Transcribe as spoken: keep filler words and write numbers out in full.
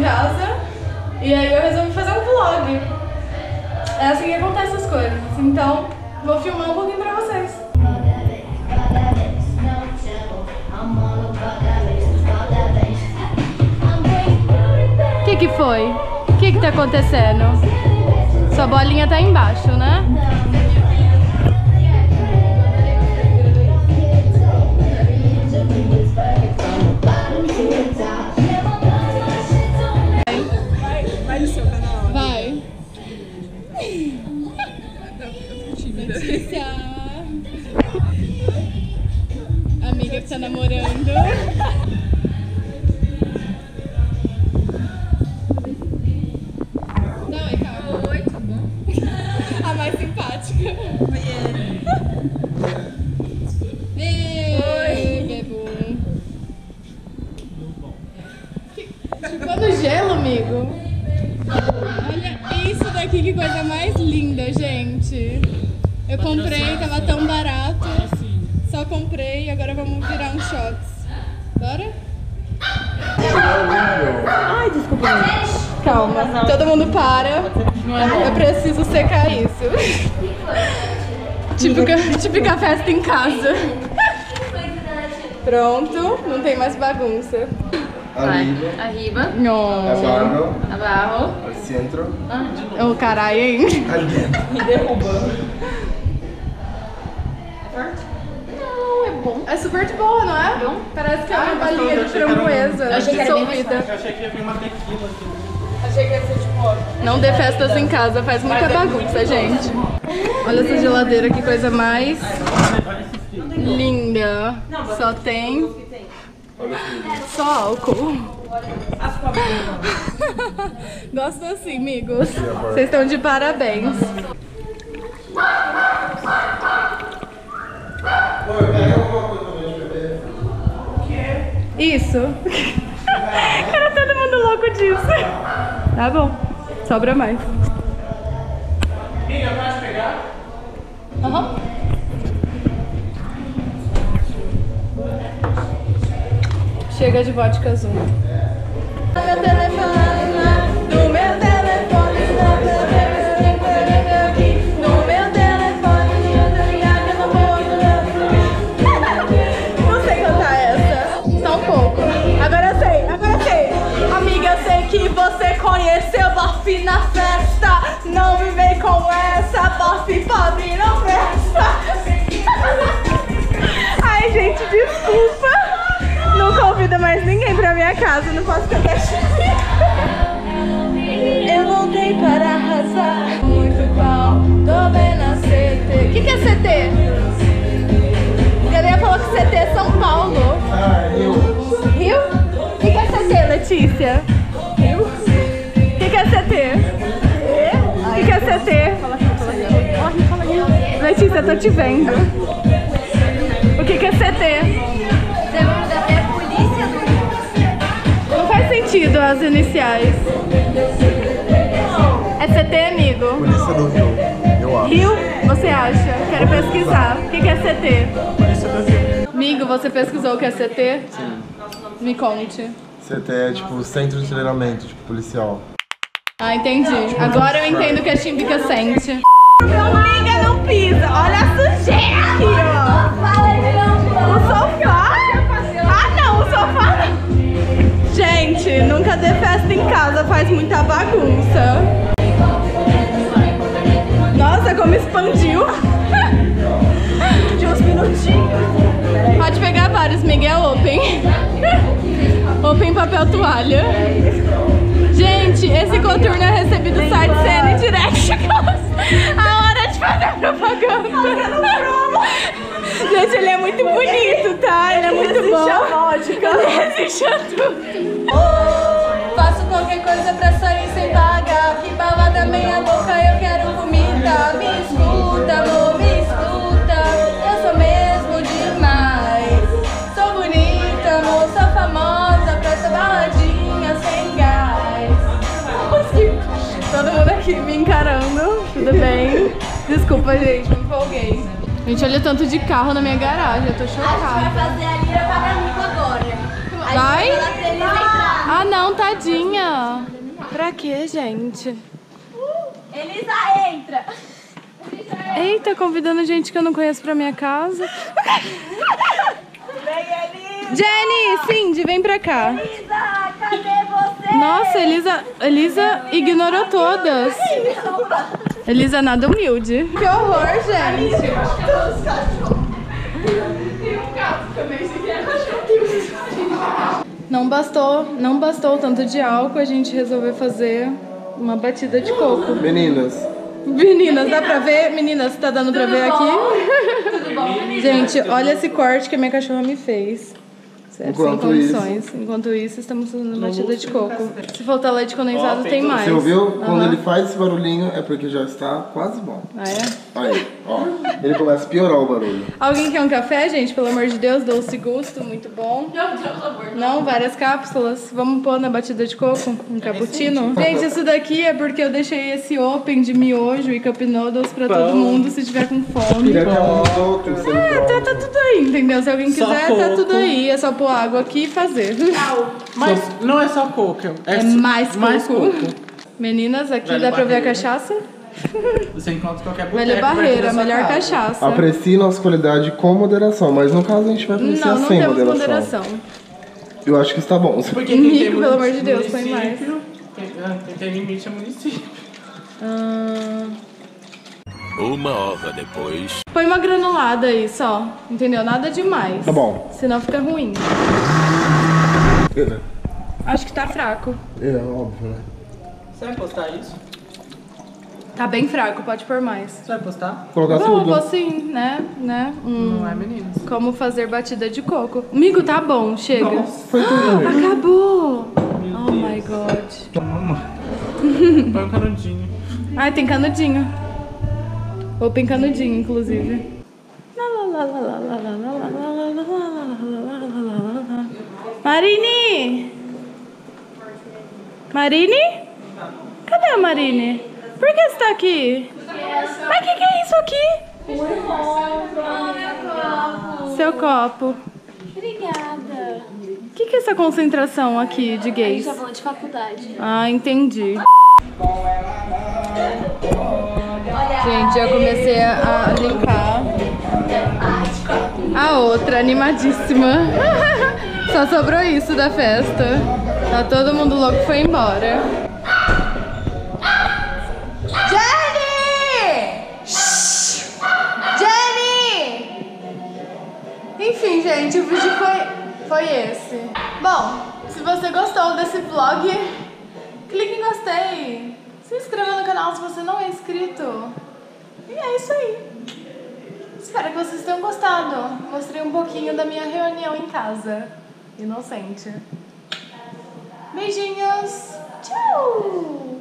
casa e aí eu resolvi fazer um vlog. É assim que acontecem as coisas. Então, vou filmar um pouquinho pra vocês. O que que foi? O que que tá acontecendo? Sua bolinha tá embaixo, né? Vai no seu canal. Vai. Letícia. Amiga que tá namorando. Não, é calma. Oi, tudo bom? A mais simpática. Oi. Oi, bebum. Chupando gelo, amigo. Olha isso daqui, que coisa mais linda, gente. Eu comprei, tava tão barato. Só comprei e agora vamos virar um shots. Bora? Ai, desculpa. Calma, todo mundo para. Eu preciso secar isso. Típica, típica festa em casa. Pronto, não tem mais bagunça. Arriba, Arriba. Nossa. abajo, Abajo. al centro, Ô, caralho, hein? al dentro. Me derrubando. É forte? Não, é bom. É super de boa, não é? Bom. Parece que é uma Ah, balinha de gostoso, eu achei que era um- framboesa. eu achei que era bem mais dissolvida. forte. Eu achei que ia vir uma tequila aqui. Achei que ia ser tipo... Não dê festas em casa, faz muita bagunça, gente. Olha essa geladeira, que coisa mais linda. Só tem... Só álcool. Gosto assim, amigos. Vocês estão de parabéns. Isso. Era todo mundo louco disso. Tá bom. Sobra mais. Amiga, pode pegar? Aham. Chega de vodka azul. Meu telefone, no meu telefone, no meu telefone, eu tô ligada, eu não vou. Não sei cantar essa, só um pouco. Agora eu sei, agora eu sei. Amiga, eu sei que você conheceu Bof na festa. Não me vem com essa, Bof pobre não presta. Ai, gente, desculpa. Não convido mais ninguém pra minha casa, não posso cantar. Eu voltei para arrasar. Muito pau, tô bem na C T. O que, que é C T? Gabriela falou que C T é São Paulo. Ah, eu. Rio? O que, que é C T, Letícia? Rio? O que, que é C T? O que, que é C T? Letícia, eu tô te vendo. O que, que é C T? Não faz sentido as iniciais. É C T, amigo? Polícia do Rio, eu acho. Rio? Você acha? Quero pesquisar. O que, que é C T? Polícia do Rio. Amigo, você pesquisou o que é C T? Sim. Me conte. C T é tipo centro de treinamento, tipo policial. Ah, entendi. Agora eu entendo o que a Chimbica sente. Amiga, não pisa. Olha a sujeira aqui, ó. O sofá? Ah, não, o sofá não. Gente, nunca dê festa em casa, faz muita bagunça. Nossa, como expandiu. De uns minutinhos. Pode pegar vários, Miguel, open. Open papel toalha. Gente, esse coturno é recebido do site C N Direct. A hora de fazer propaganda. Gente, ele é muito bonito, tá? Ele é muito bom. Ele resiste a tudo. Faço qualquer coisa pra sair sem pagar. Que bala da minha boca, eu quero comida. Me escuta, amor, me escuta. Eu sou mesmo demais. Sou bonita, amor, sou famosa pra essa baladinha sem gás. Todo mundo aqui me encarando. Tudo bem? Desculpa, gente, me empolguei. Gente, olha tanto de carro na minha garagem, eu tô chocada. A gente vai fazer ali a Paraninco agora. Vai? Aí, pra eles entrar. Ah, não, tadinha. Pra quê, gente? Elisa, entra! Eita, convidando gente que eu não conheço pra minha casa. Vem, Elisa! Jenny, Cindy, vem pra cá. Elisa, cadê você? Nossa, Elisa, Elisa ignorou todas. Elisa nada humilde. Que horror, gente. Não bastou, não bastou tanto de álcool, a gente resolveu fazer uma batida de coco. Meninas, Meninas, dá pra ver? Meninas, tá dando pra ver aqui? Tudo bom, menina? Gente, olha esse corte que a minha cachorra me fez. Certo, sem Enquanto condições. Enquanto isso, estamos fazendo batida de coco. Se faltar leite condensado, tem mais. você ouviu? Quando Aham. ele faz esse barulhinho é porque já está quase bom. Ah, é? Aí, ó. Ele começa a piorar o barulho. Alguém quer um café, gente? Pelo amor de Deus, doce gusto, muito bom. Não, pelo amor. Não, várias cápsulas. Vamos pôr na batida de coco? Um cappuccino? Gente, isso daqui é porque eu deixei esse open de miojo e cup noodles pra todo mundo se tiver com fome. Ele até uns outros, sem É, tá, tá droga. tudo aí, entendeu? Se alguém Só quiser, tá coco. tudo aí. É só pôr água aqui e fazer. Mas não é só coco, é, É s- mais coco. mais coco. Meninas, aqui Velha dá pra ver a barreira. cachaça? Você encontra qualquer boteco Velha perto da barreira, sua melhor casa. cachaça. Aprecie nossa qualidade com moderação, mas no caso a gente vai apreciar Não, não sem temos moderação. moderação. Eu acho que está bom. Porque quem Nico, tem pelo amor de munici- Deus, põe município, Quem, ah, quem tem limite é município. Ah, Uma hora depois. põe uma granulada aí só, entendeu? Nada demais. Tá bom. Senão fica ruim. É, Acho que tá fraco. é óbvio, né? Você vai postar isso? Tá bem fraco, pode pôr mais. Você vai postar? Colocar Vou, tudo. vou sim, né? né? Hum, Não é, meninas? como fazer batida de coco. Amigo, tá bom, chega. Nossa. Foi tudo, amigo. Acabou! Meu Oh Deus. my god. Toma. Põe um canudinho. Ai, tem canudinho. Open canudinho, inclusive. Marine! Marine? Cadê a Marine? Por que você tá aqui? Mas o que, que é isso aqui? Seu copo. Obrigada. O que, que é essa concentração aqui de A gente gays? tá falando de faculdade. Ah, entendi. Gente, eu comecei a limpar. A outra, animadíssima. Só sobrou isso da festa. Tá todo mundo louco, foi embora. Jenny! Shhh! Jenny! Enfim, gente, o vídeo foi, foi esse. Bom, se você gostou desse vlog, clique em gostei. Se inscreva no canal se você não é inscrito. E é isso aí. Espero que vocês tenham gostado. Mostrei um pouquinho da minha reunião em casa. Inocente. Beijinhos. Tchau!